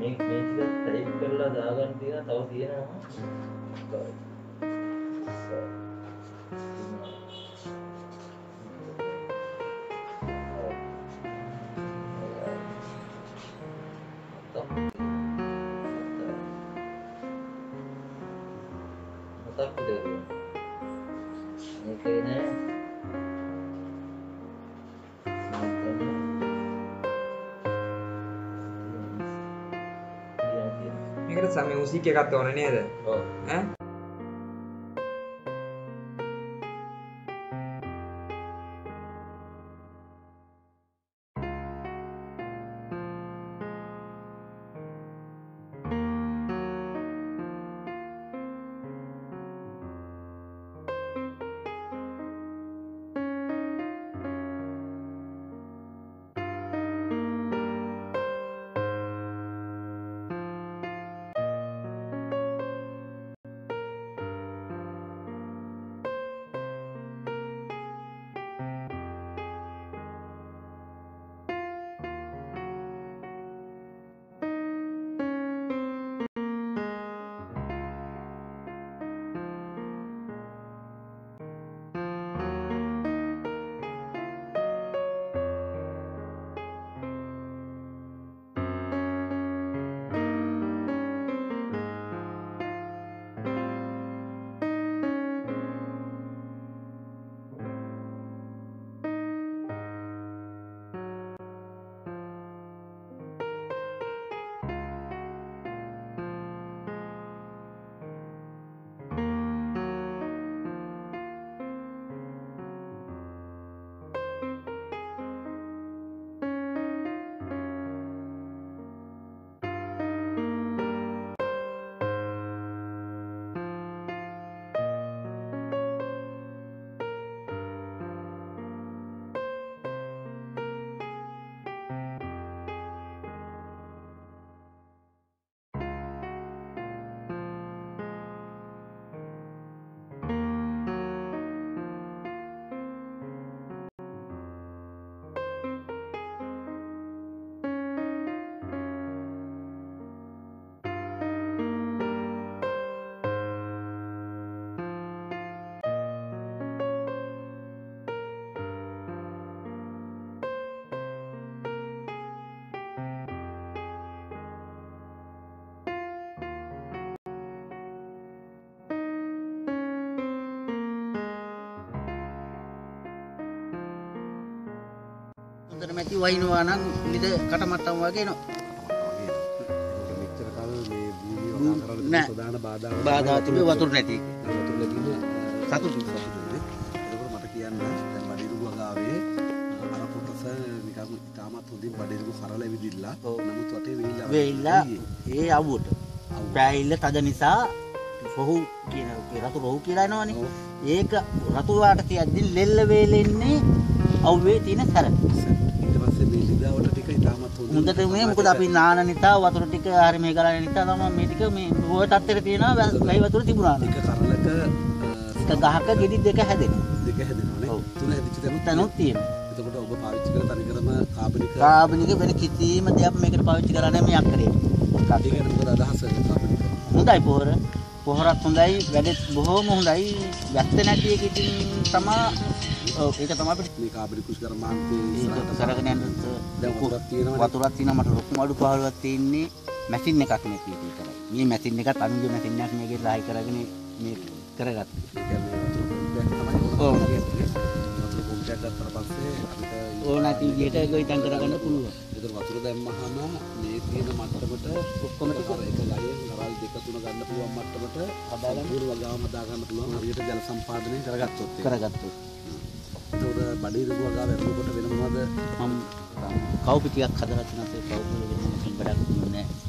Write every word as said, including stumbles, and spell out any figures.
මේ මේ ටික ටයිප් කරලා දාගන්න තියෙනවා තව තියෙනවා මතක් දෙන්න මේකේ නෑ මේකට සම මියුසික් එකක් ඕන නේද? ඔව් ඈ හොඳට මැටි වහිනවා නම් පිළිද කටමට්ටම් වගේ එනවා. මෙච්චර කාල මේ භූමිය වගා කරලා ප්‍රධාන බාධා බාධා තිබේ වතුර නැති එක. වතුර ලැබීම සතුටු සතුටුනේ. ඒකෝර මට කියන්න දැන් බඩිරු වගාවේ අර කොටස නිකන් ඉතාමත් හොඳින් බඩිරු කරලා ඇවිදිලා. නමුත් වටේ වෙයිලා වෙයිලා ඒ අවුවට. පැයිල්ල තද නිසා රොහු කියන රතු රොහු කියලා එනවනේ. ඒක රතු වාට තියද්දි ලෙල්ල වේලෙන්නේ අවුවේ තියෙන සැර. ඊට පස්සේ මේ ලිදාවට ටික ඉතාමත් හොඳින් හොඳට මේ මොකද අපි නාන නිසා වතුර ටික හරි මේ ගලන නිසා තමයි මේ ටික මේ රෝය තත්ත්වෙට තියෙනවා වැහි වතුර තිබුණා. එක කරලක එක ගහක ගෙඩි දෙක හැදෙනවා. දෙක හැදෙනවානේ. තුන හැදිච්ච තැනුත් තැනුත් තියෙනවා. එතකොට ඔබ පාවිච්චි කරන තනිකරම කාබනික කාබනික වෙන කිසිම දෙයක් මේකට පාවිච්චි කරන්නේ නැහැ මේ අක්කරේ. ඒක ගැන මොකද අදහස කාබනික? හොඳයි පොහොර. පොහොරත් හොඳයි වැඩෙත් බොහොම හොඳයි. වැස්ස නැති එක ඉතින් තමයි ඔව් ඒක තමයි අපිට මේ කාබනික කුෂ්කර්මාන්තේ ඒක කරගෙන යන දැන් වතුරක් තියෙනවා. වතුරක් තියෙනවා මට ලොකු අඩු පහළුවක් තියෙන්නේ මැෂින් එකක් නැති එක විතරයි. මේ මැෂින් එකත් අනුගේ මැෂින් එකක් මේකේ රායි කරගෙන මේ කරගත්තා. ඒ කියන්නේ වතුර පොම්පයක් තමයි ඔව්. වතුර පොම්පයක් ගත්තාට පස්සේ අපිට ඕන නැති විදිහට ගොවිතැන් කරගන්න පුළුවන්. ඒතර වතුර දැම්මහම මේ තියෙන මට්ටමට ඔක්කොම ටික එක ගලයෙන් ගරල් දෙක තුන ගන්න පුළුවන් මට්ටමට හදාගන්න පුළුවන් වගාම හදාගන්න පුළුවන් හරියට ජල සම්පාදනය කරගත්තොත් කරගත්තොත්. ඒතකොට බඩේ වගාව වැටෙනකොට වෙන මොනවද මම කවුපි ටිකක් හදලා තියෙනවා ඒ කවුපි වල වෙන මොකක්ද වැඩක් නෑ.